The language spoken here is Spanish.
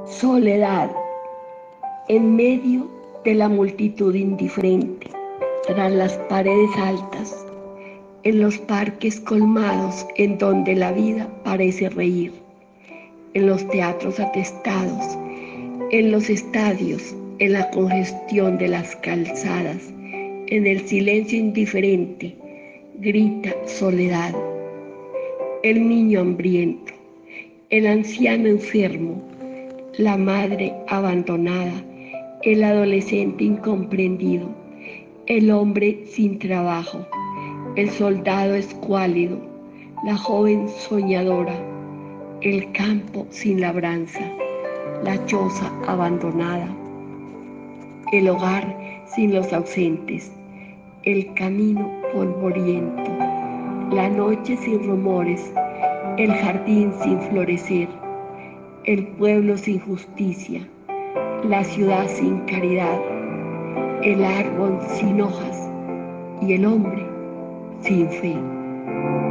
Soledad, en medio de la multitud indiferente, tras las paredes altas, en los parques colmados en donde la vida parece reír, en los teatros atestados, en los estadios, en la congestión de las calzadas, en el silencio indiferente, grita soledad. El niño hambriento, el anciano enfermo, la madre abandonada, el adolescente incomprendido, el hombre sin trabajo, el soldado escuálido, la joven soñadora, el campo sin labranza, la choza abandonada, el hogar sin los ausentes, el camino polvoriento, la noche sin rumores, el jardín sin florecer, el pueblo sin justicia, la ciudad sin caridad, el árbol sin hojas y el hombre sin fe.